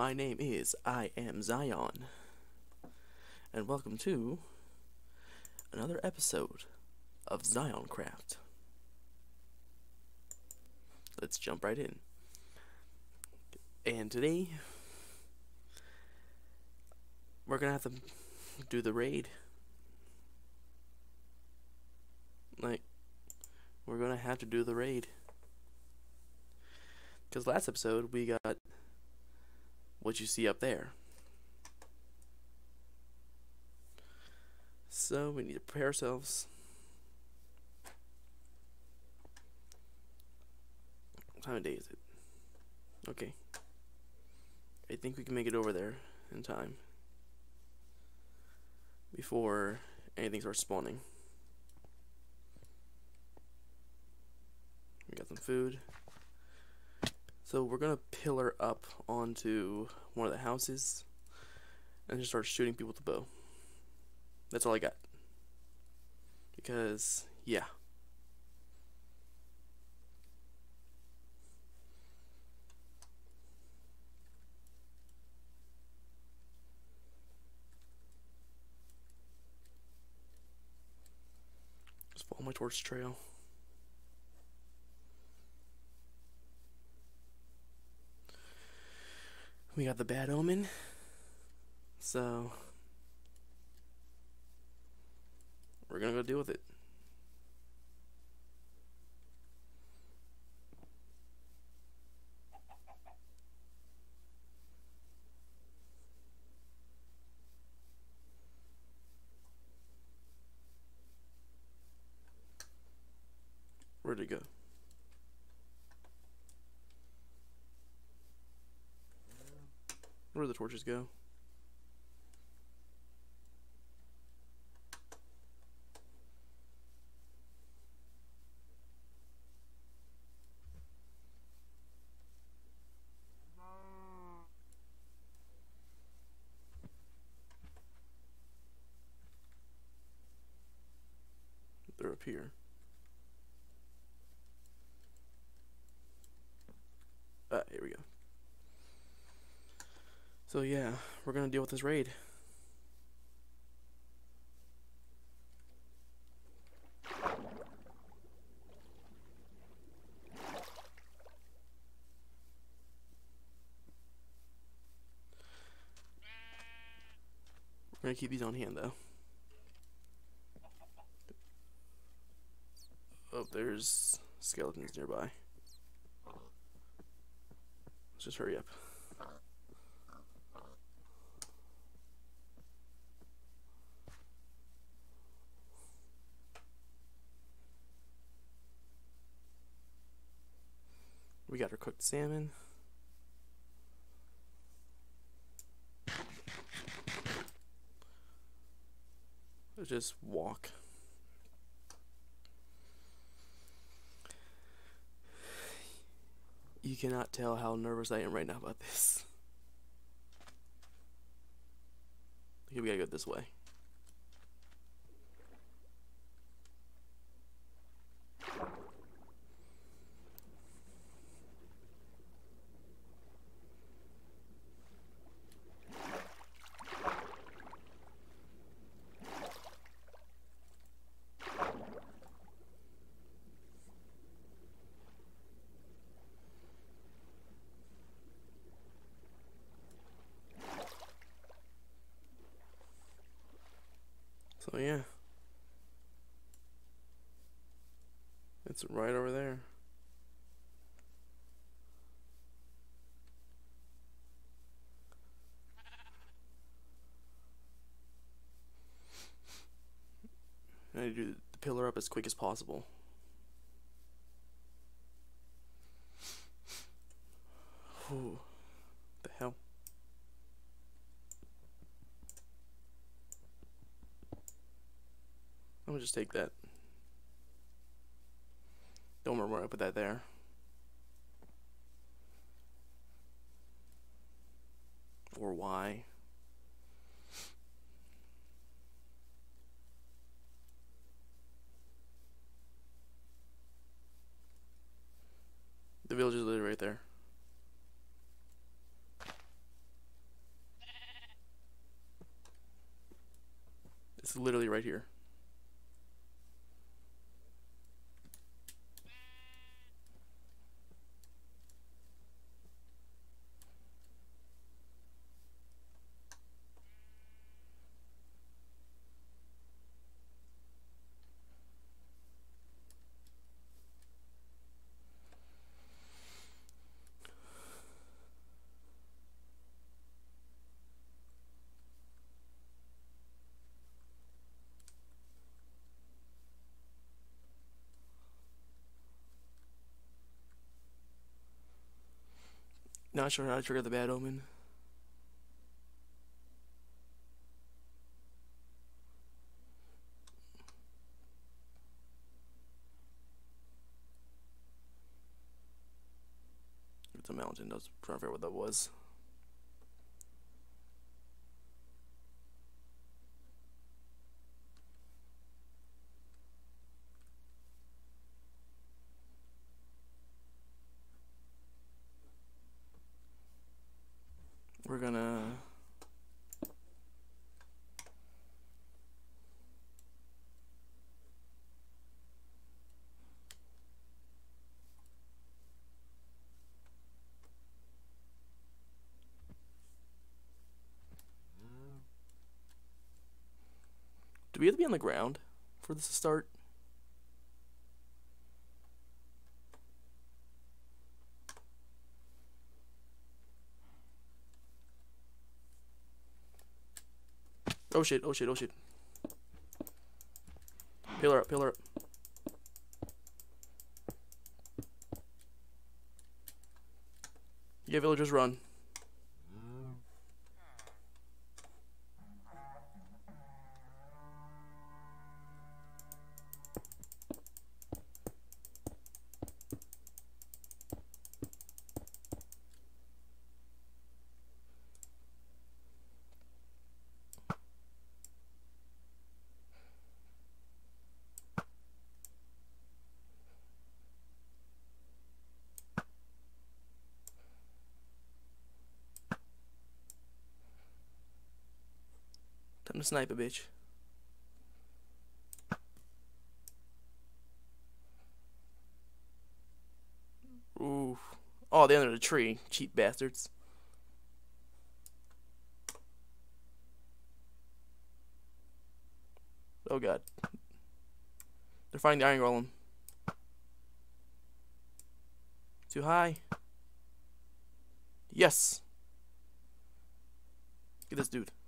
my name is I am Zion, and welcome to another episode of Zioncraft. Let's jump right in. And today, we're gonna have to do the raid. We're gonna have to do the raid. Because last episode, we got what you see up there. So, we need to prepare ourselves. What time of day is it? Okay. I think we can make it over there in time. Before anything starts spawning. We got some food. So we're gonna pillar up onto one of the houses and just start shooting people with the bow. That's all I got. Because, yeah. Just follow my torch trail. We got the Bad Omen. So we're gonna go deal with it. Where'd it go? Where'd the torches go? They're up here. Here we go. So yeah, we're gonna deal with this raid. We're gonna keep these on hand though. Oh, there's skeletons nearby. Let's just hurry up. We got our cooked salmon. Let's just walk. You cannot tell how nervous I am right now about this. Okay, we gotta go this way. So yeah, it's right over there. I need to do the pillar up as quick as possible. Ooh, the hell. I'm gonna just take that. Don't remember where I put that there. Or why. The village is literally right there. It's literally right here. Not sure how to trigger the Bad Omen. It's a mountain. I was trying to figure out what that was. We're gonna... Do we have to be on the ground for this to start? Oh shit, oh shit, oh shit. Pillar up, pillar up. Yeah, villagers run. Time to snipe a bitch. Ooh. Oh, they're under the tree. Cheap bastards. Oh god. They're finding the iron golem. Too high. Yes. Get this dude.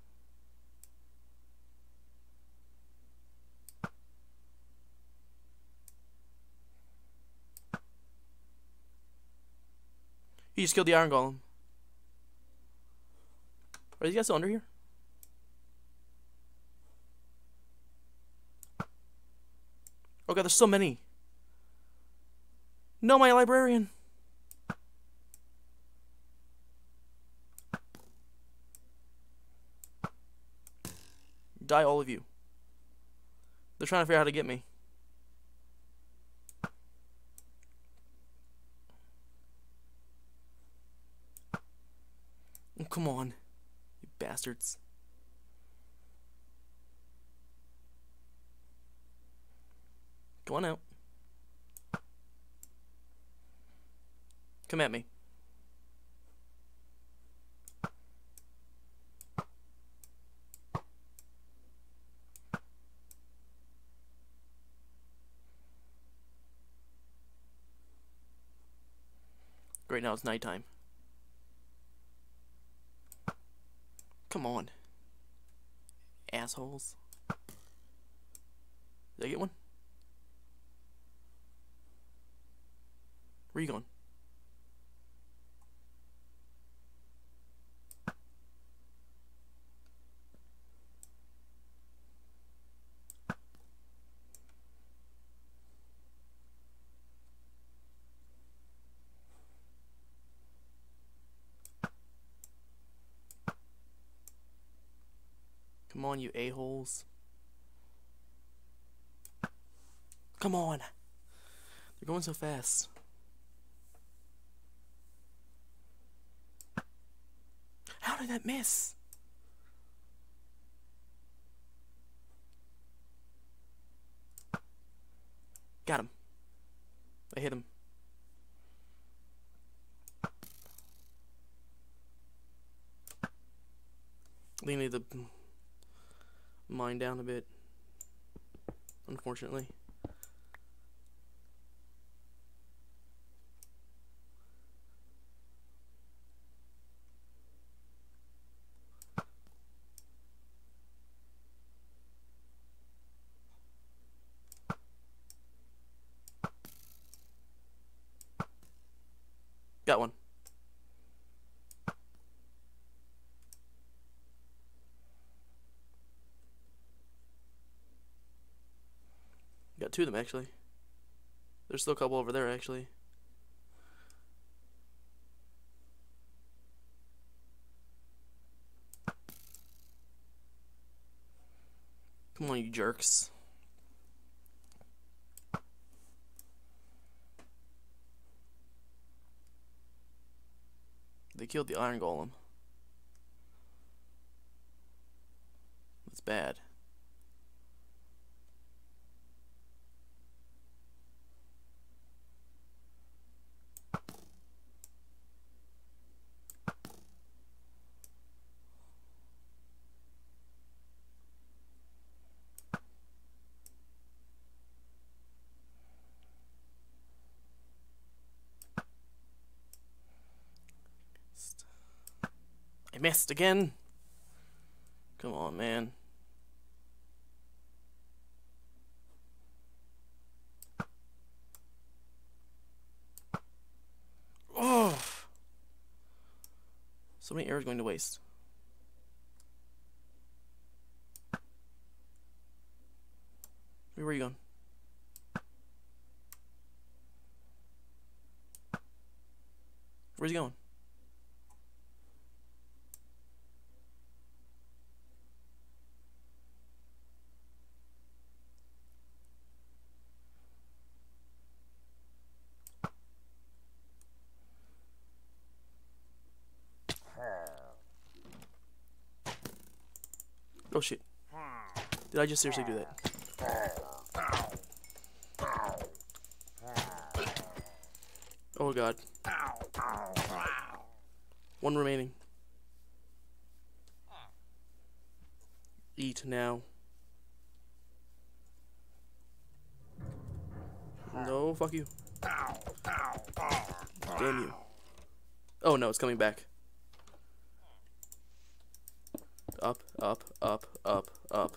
He just killed the iron golem. Are these guys still under here? Oh god, there's so many. No, my librarian. Die, all of you. They're trying to figure out how to get me. Oh, come on, you bastards. Go on out. Come at me. Great, now it's nighttime. Come on. Assholes. Did I get one? Where are you going? Come on, you a-holes. Come on. They're going so fast. How did that miss? Got him. I hit him. We need to mine down a bit, unfortunately. Got one. Got two of them, actually. There's still a couple over there, actually. Come on, you jerks. They killed the iron golem. That's bad. I missed again. Come on, man. Oh, so many arrows going to waste. Where are you going? Where's he going? Oh shit. Did I just seriously do that? Oh god. One remaining. Eat now. No, fuck you. Damn you. Oh no, it's coming back. Up, up, up, up, up.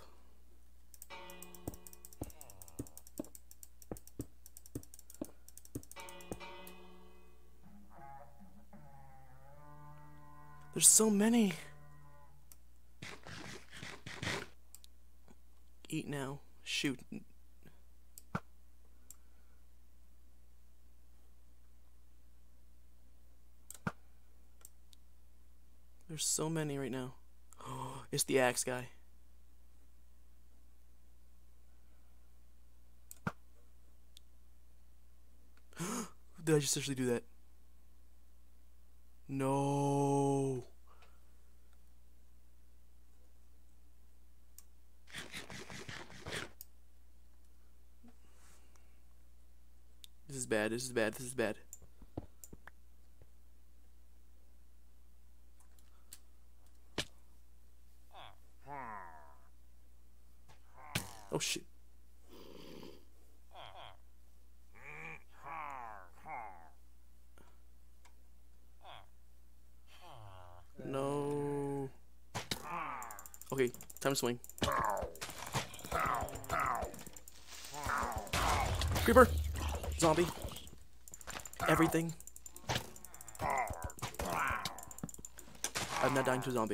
There's so many. Eat now. Shoot. There's so many right now. Oh, it's the axe guy. Did I just actually do that? No. This is bad, this is bad, this is bad. Oh shit. No. Okay, time to swing. Creeper! Zombie! Everything. I'm not dying to a zombie.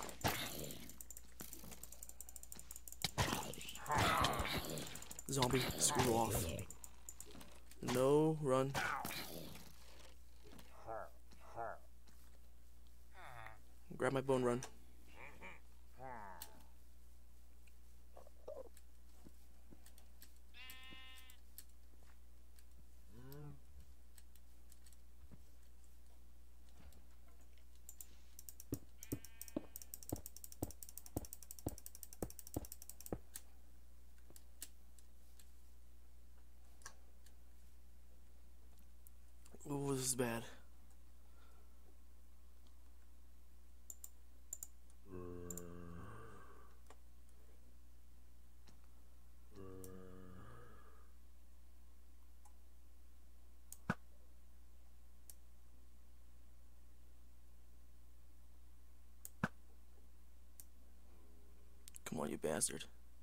Zombie, screw off. No, run. Grab my bone, run. bad. Come on, you bastard.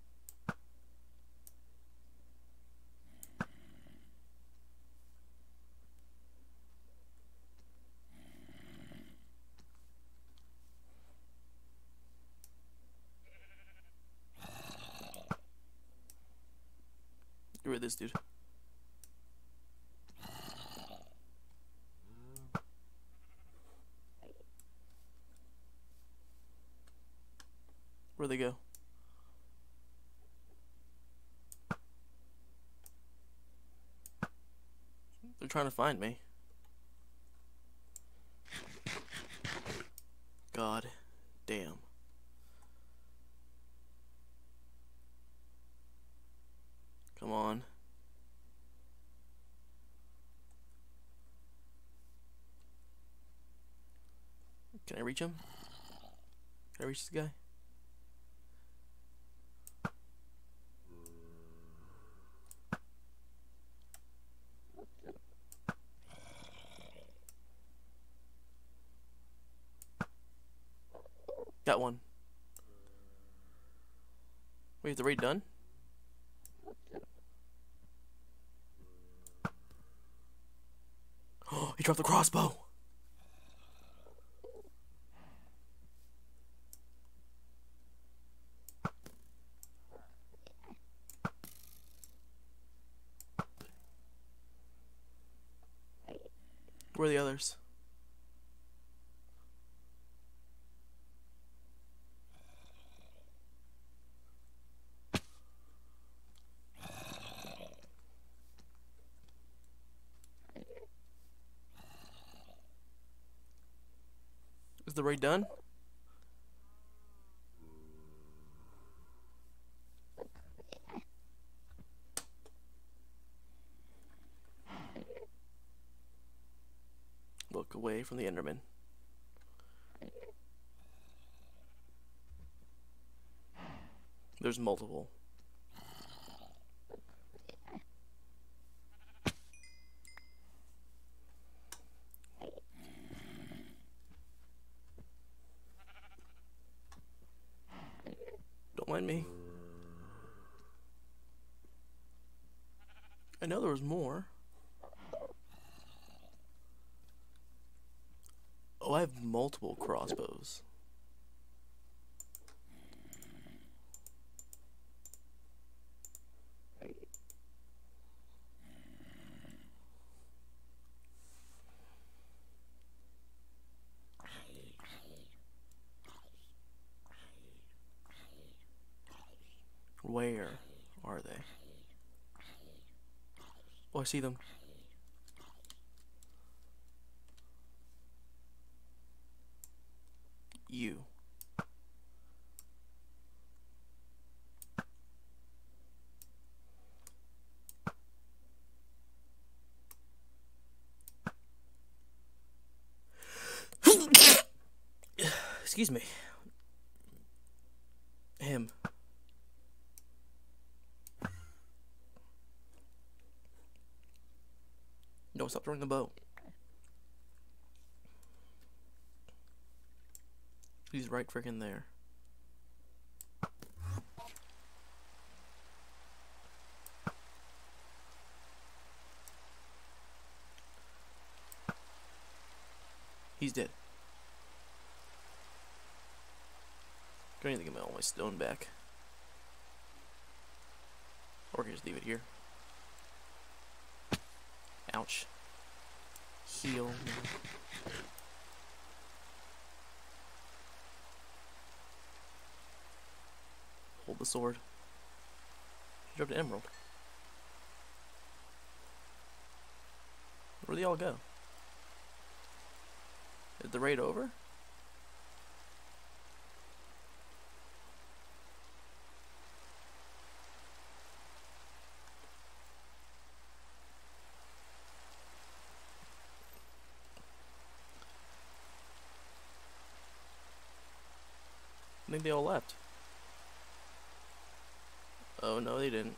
Get rid of this dude. Where'd they go? They're trying to find me. God damn. Come on. Can I reach him? Can I reach this guy? Got one. Wait, is the raid done? Oh, he dropped the crossbow! Where are the others? Is the raid done? Look away from the Enderman. There's multiple. Don't mind me. I know there was more. Oh, I have multiple crossbows. Where are they? Oh, I see them. You. Excuse me. Him. No, stop throwing the bow. He's right freaking there. He's dead. Got anything to get all my stone back. Or I can just leave it here. Ouch. Heal. Hold the sword. She dropped an emerald. Where'd they all go? Is the raid over? think they all left. Oh no, they didn't.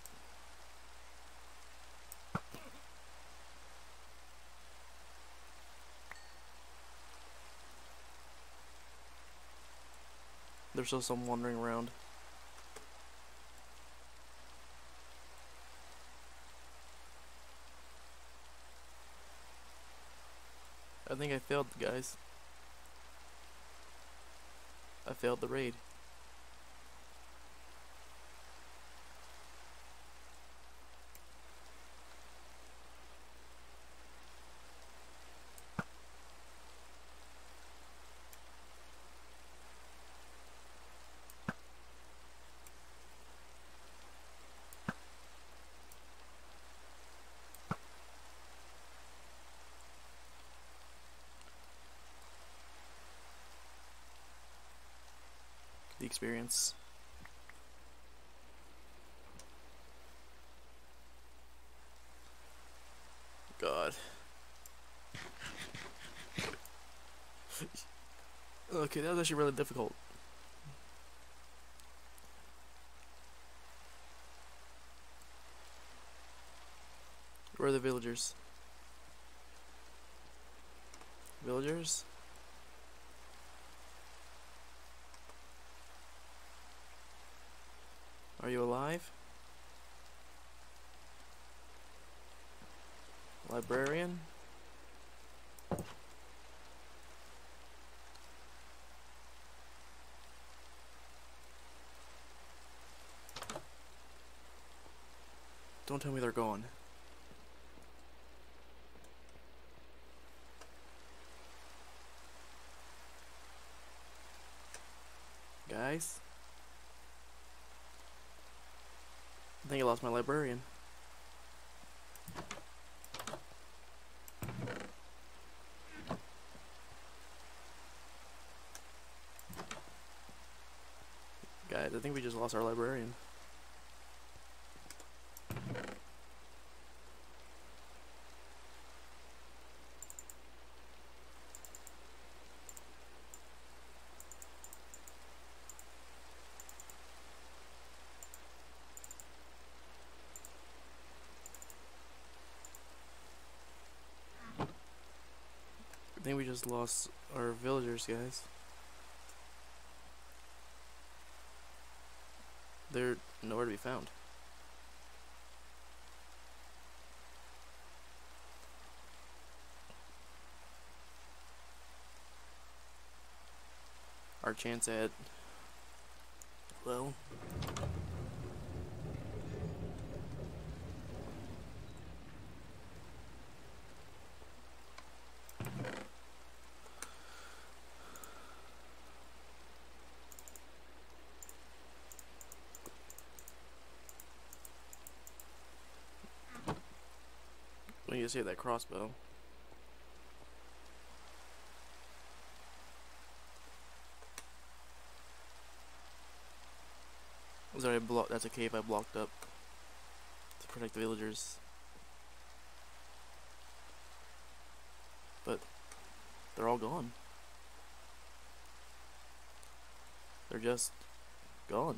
There's still some wandering around. I think I failed, guys. I failed the raid. The experience. God. Okay, that was actually really difficult. Where are the villagers? Villagers? Are you alive? Librarian? Don't tell me they're gone. Guys? I think I lost my librarian. Guys, I think we just lost our librarian. I think we just lost our villagers, guys. They're nowhere to be found. Our chance at, well, we need to save that crossbow. Sorry, that's a cave I blocked up to protect the villagers. But they're all gone. They're just gone.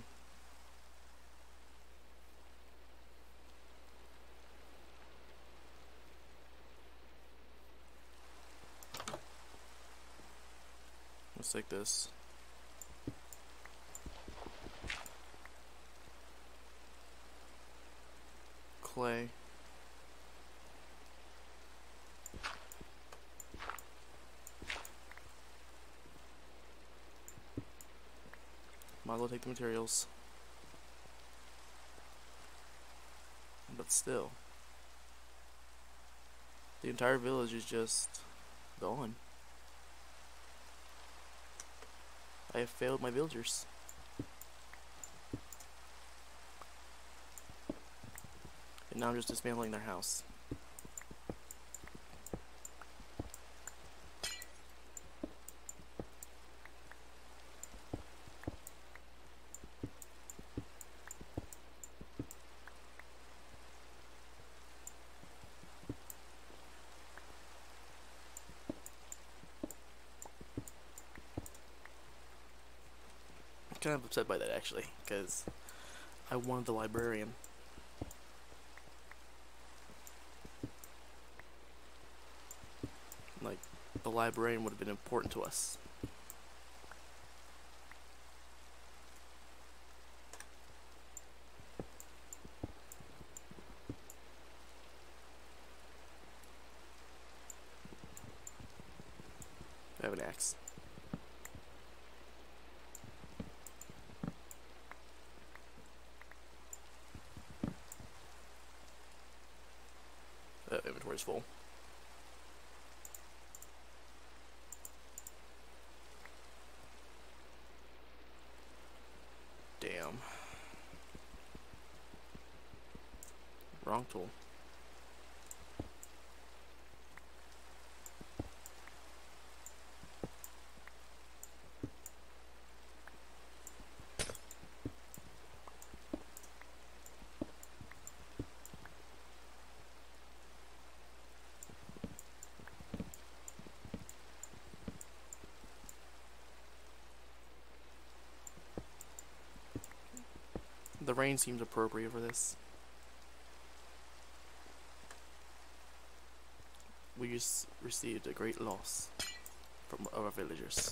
Let's take this. Clay. Might as well take the materials. But still, the entire village is just gone. I have failed my villagers. And now I'm just dismantling their house. kind of upset by that actually, because I wanted the Librarian. Like, the Librarian would have been important to us. I have an axe. Inventory's full. Damn. Wrong tool. The rain seems appropriate for this. We just received a great loss from our villagers.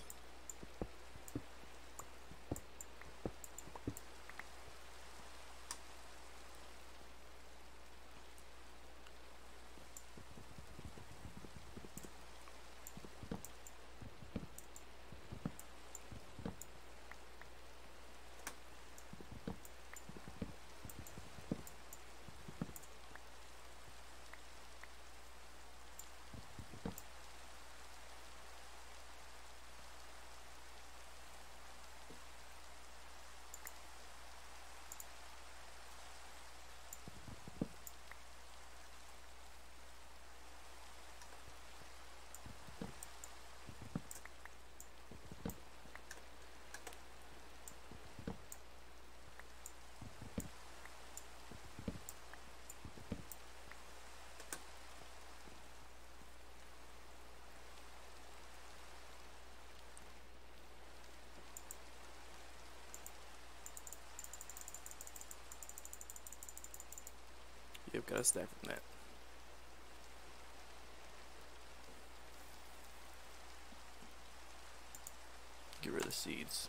You've got a stack from that. Get rid of the seeds.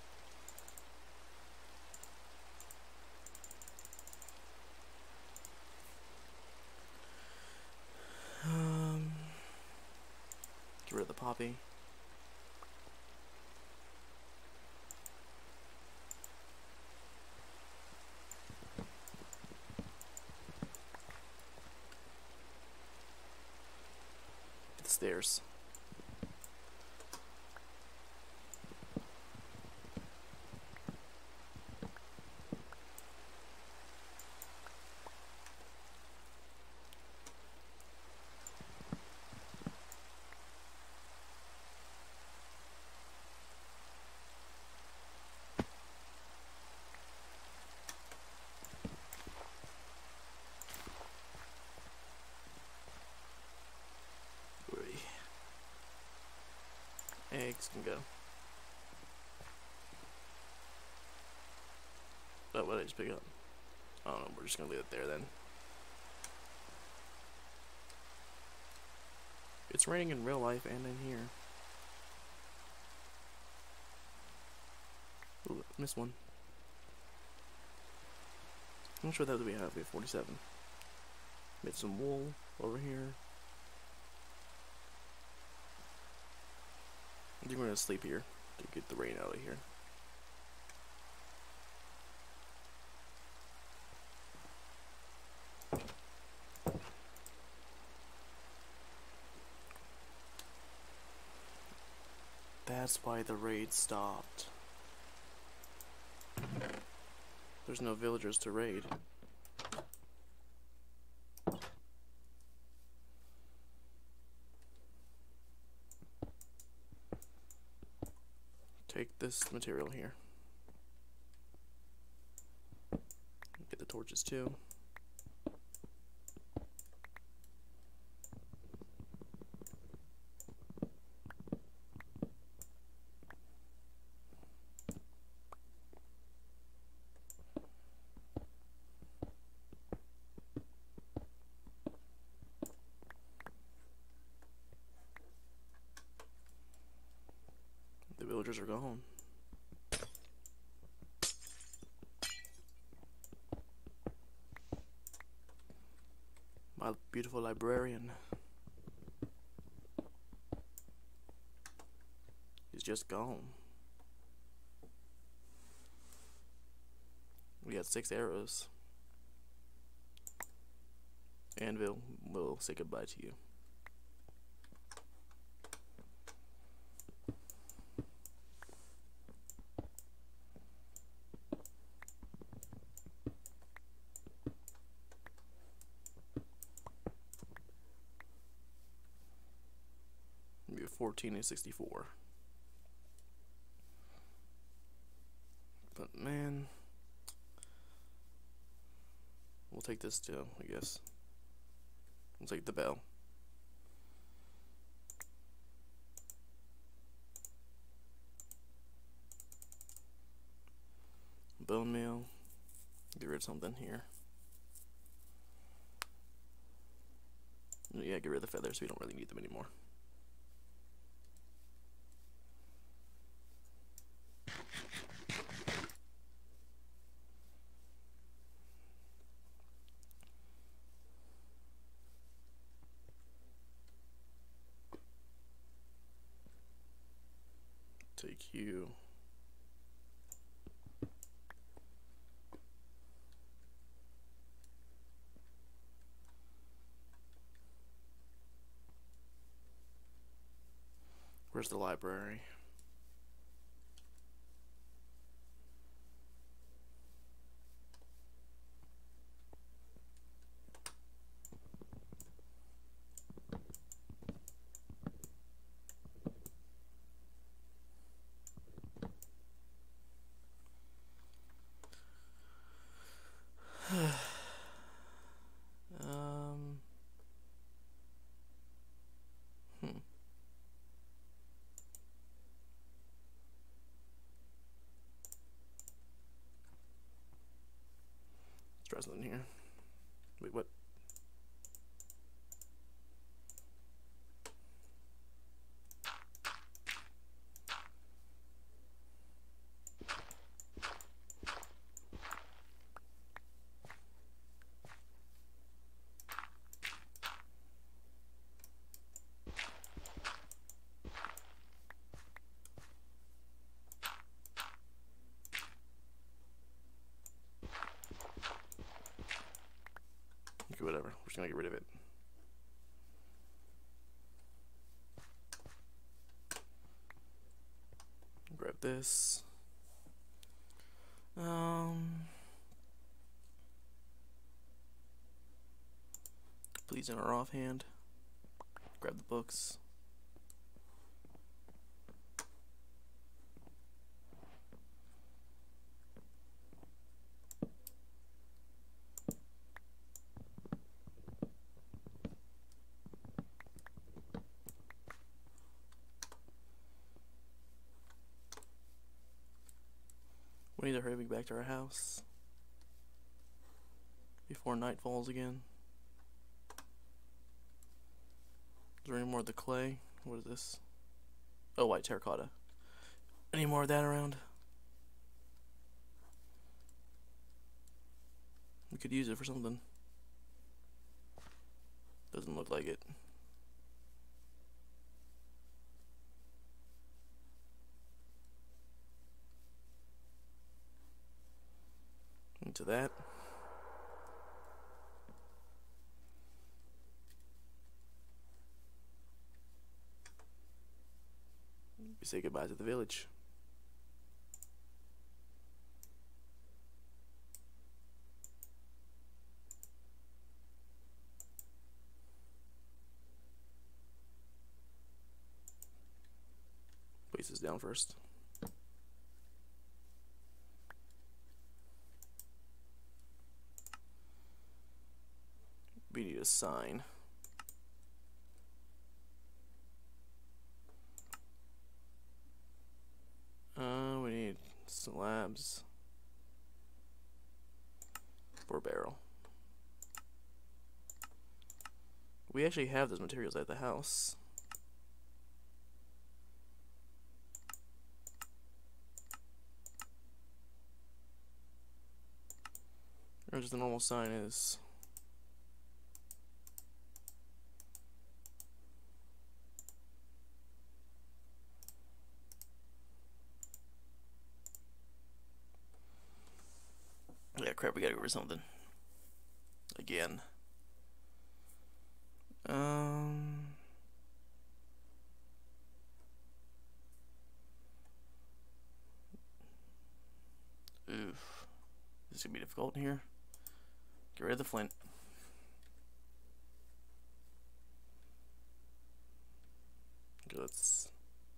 Get rid of the poppy. Get the stairs. Eggs can go. Oh, what did I just pick up? I don't know, we're just gonna leave it there then. It's raining in real life and in here. Ooh, missed one. I'm not sure that we have. We have 47. Made some wool over here. I think we're gonna sleep here to get the rain out of here. That's why the raid stopped. There's no villagers to raid. Take this material here. Get the torches too. villagers are gone. My beautiful librarian. He's just gone. We got 6 arrows. Anvil will say goodbye to you. Maybe 14 and 64. But man, we'll take this too, I guess. We'll take the bell. Bone meal. Get rid of something here. Yeah, get rid of the feathers. We don't really need them anymore. Take you. Where's the library? Let's try something here. Wait, what? Okay, whatever. We're just gonna get rid of it. Grab this. Please in our offhand. Grab the books. We need to hurry back to our house before night falls again. Is there any more of the clay? What is this? Oh, white terracotta. Any more of that around? We could use it for something. Doesn't look like it. Into that. We say goodbye to the village. Place this down first. We need a sign. We need slabs for a barrel. We actually have those materials at the house. Or just the normal sign is. Yeah, crap, we gotta go over something. Again. Oof. This is gonna be difficult in here. Get rid of the flint. Okay, let's.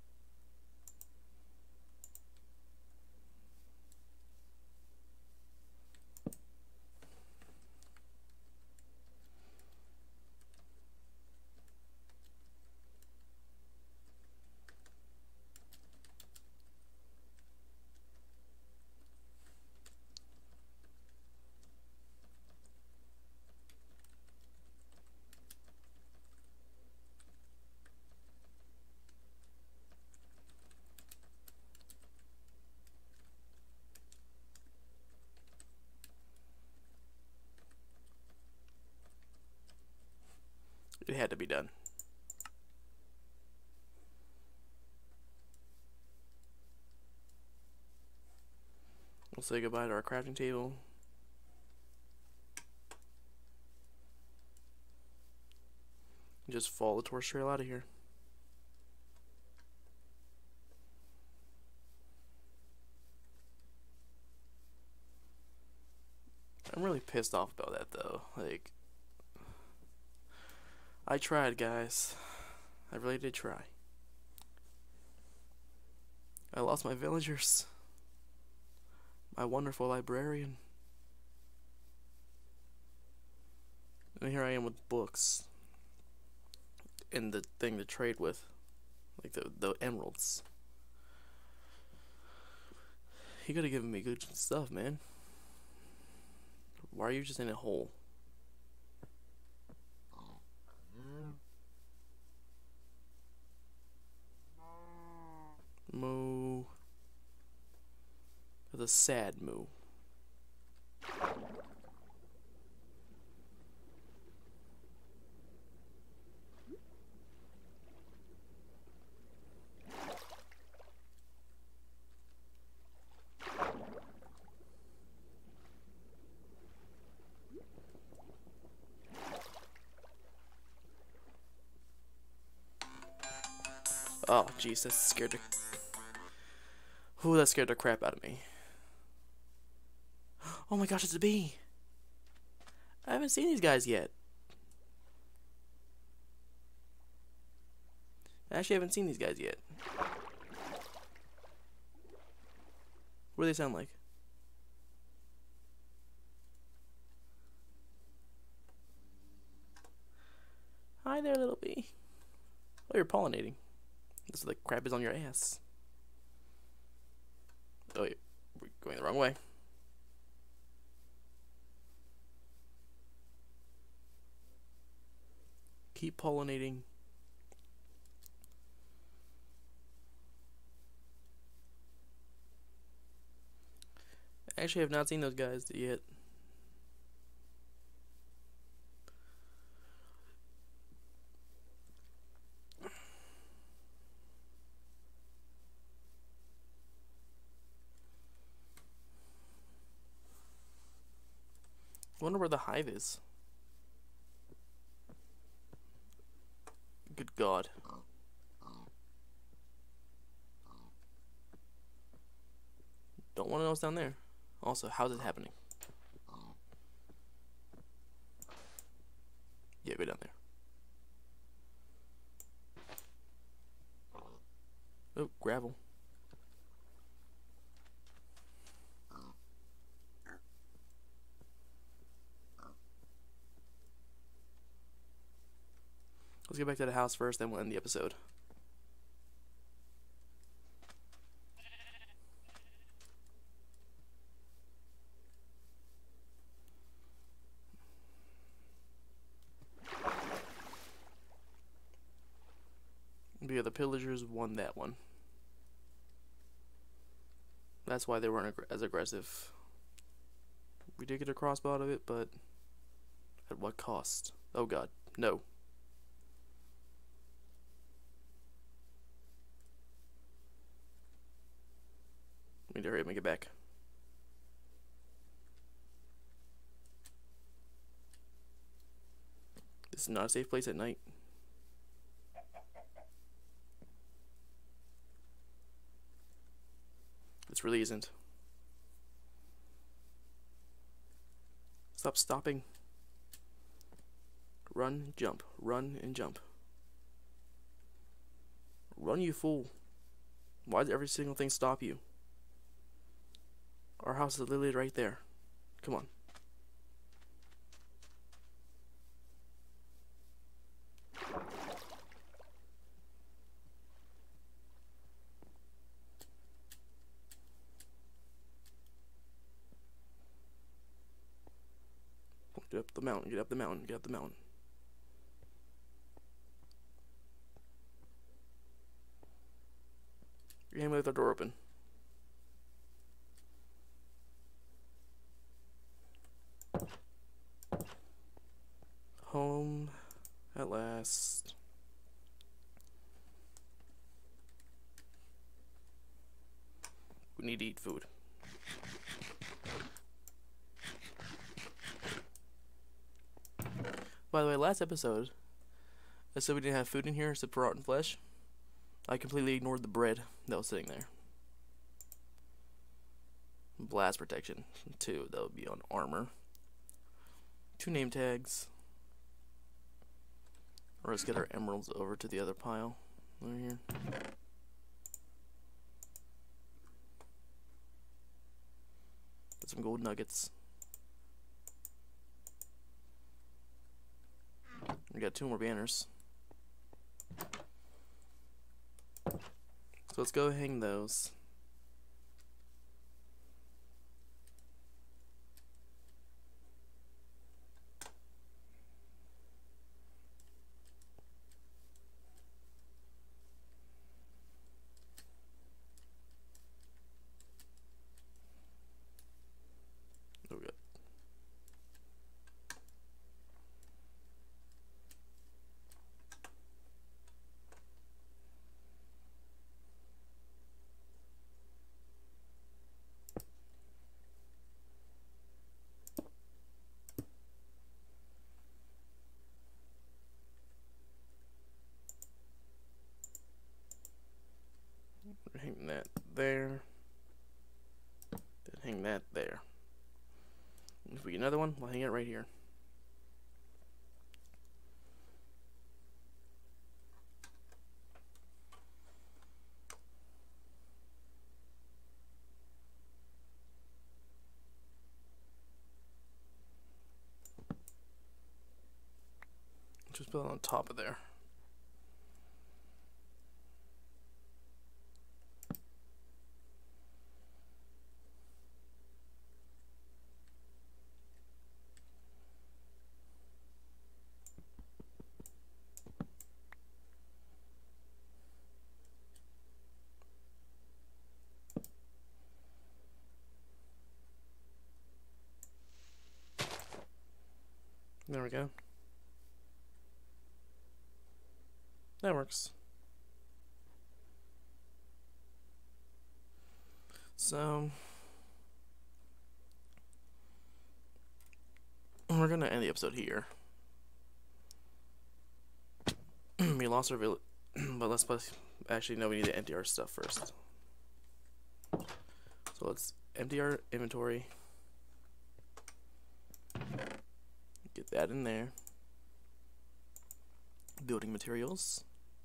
It had to be done. We'll say goodbye to our crafting table. Just follow the torch trail out of here. I'm really pissed off about that though. Like, I tried, guys. I really did try. I lost my villagers. My wonderful librarian. And here I am with books. And the thing to trade with. Like the emeralds. You gotta give me good stuff, man. Why are you just in a hole? Moo. The sad moo. Oh, jeez, that scared the... Ooh, that scared the crap out of me. Oh my gosh, it's a bee! I haven't seen these guys yet. I actually haven't seen these guys yet. What do they sound like? Hi there, little bee. Oh, you're pollinating. This is the crab is on your ass. Oh, wait, we're going the wrong way. Keep pollinating. Actually, I have not seen those guys yet. I wonder where the hive is. Good God. Don't want to know what's down there. Also, how's it happening? Yeah, go down there. Oh, gravel. Let's get back to the house first, then we'll end the episode. Yeah, the pillagers won that one. That's why they weren't as aggressive. We did get a crossbow out of it, but at what cost? Oh god, no. We need to hurry up and get back. This is not a safe place at night. This really isn't. Stop stopping. Run, jump. Run and jump. Run, you fool. Why does every single thing stop you? Our house is literally right there. Come on. Get up the mountain, get up the mountain, get up the mountain. You're aiming with the door open. Home at last. We need to eat food. By the way, last episode, I said we didn't have food in here except for rotten flesh. I completely ignored the bread that was sitting there. Blast protection. 2, that would be on armor. 2 name tags. Or let's get our emeralds over to the other pile over here. Get some gold nuggets. We got 2 more banners. So let's go hang those. Oh, good. Hang that there. Then hang that there. And if we get another one, we'll hang it right here. Just put it on top of there. There we go. That works. So we're gonna end the episode here. We lost our village, but let's actually no, we need to empty our stuff first. So let's empty our inventory. Get that in there. Building materials.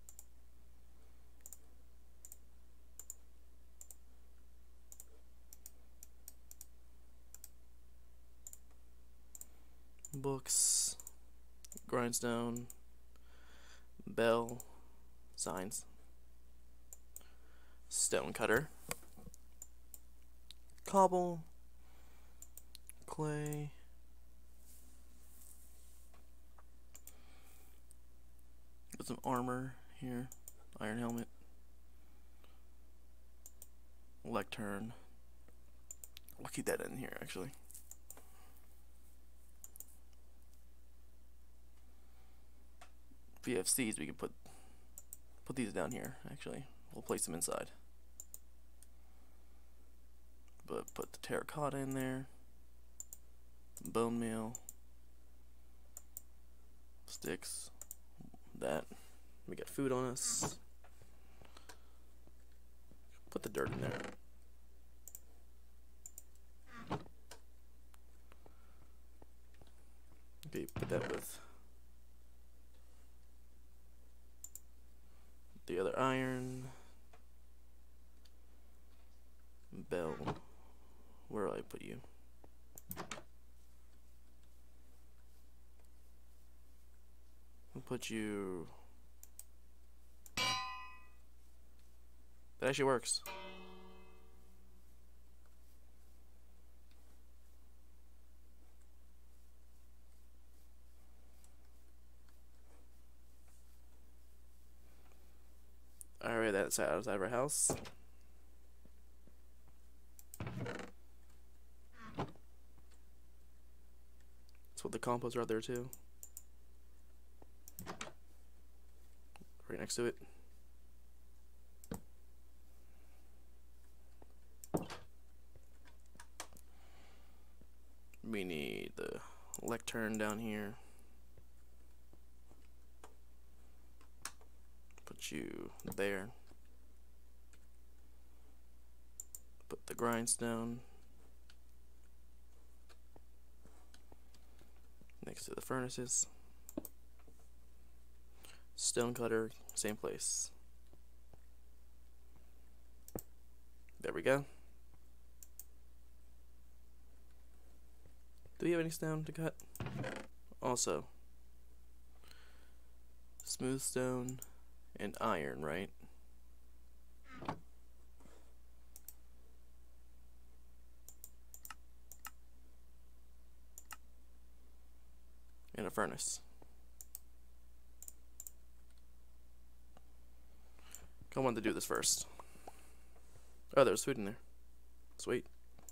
Books. Grindstone. Bell. Signs. Stone cutter. Cobble. Clay. Got some armor here. Iron helmet. Lectern. We'll keep that in here actually. VFCs, we can put these down here. Actually, we'll place them inside. But put the terracotta in there. Bone meal. Sticks. That. We got food on us. Put the dirt in there. Okay, put that with the other iron. Bell. Where will I put you? I'll put you. That actually works. Alright, that's outside of our house. Let's put the compost right there too. Right next to it. We need the lectern down here. Put you there. Put the grindstone next to the furnaces. Stone cutter, same place. There we go. Do we have any stone to cut? Also, smooth stone and iron, right? And a furnace. I wanted to do this first. Oh, there's food in there. Sweet.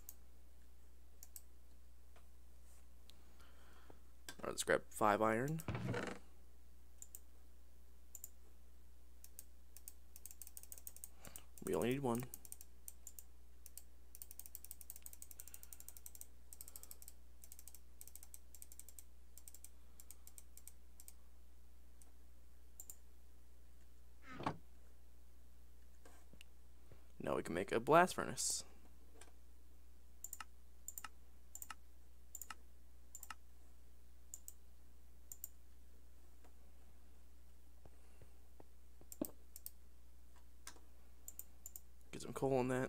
Alright, let's grab 5 iron. We only need 1. Now we can make a blast furnace. Get some coal in that.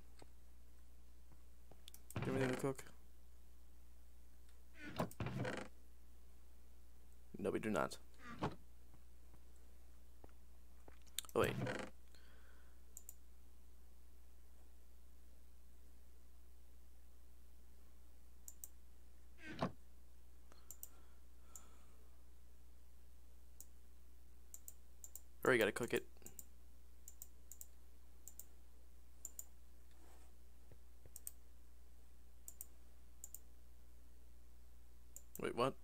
Everything to cook. No, we do not. Oh, wait. Or you gotta cook it. Wait, what?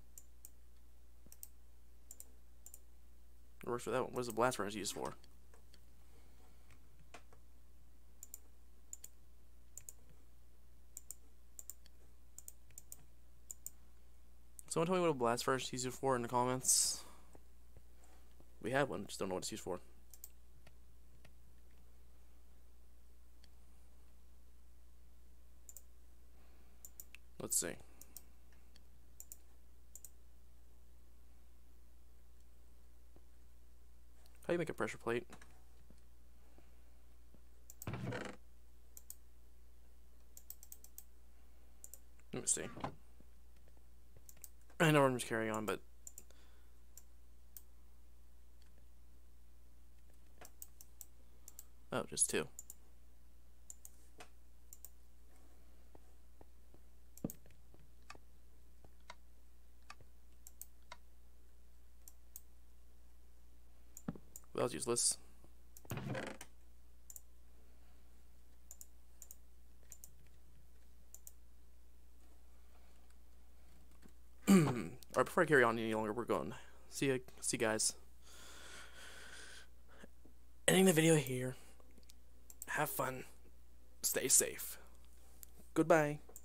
It works for that one. What is the blast furnace used for? Someone tell me what a blast furnace is used for in the comments. We have one, just don't know what it's used for. Let's see. How do you make a pressure plate? Let me see. I know I'm just carrying on, but oh, just 2. Well, that was useless. Alright, before I carry on any longer, we're going See you guys. Ending the video here. Have fun. Stay safe. Goodbye.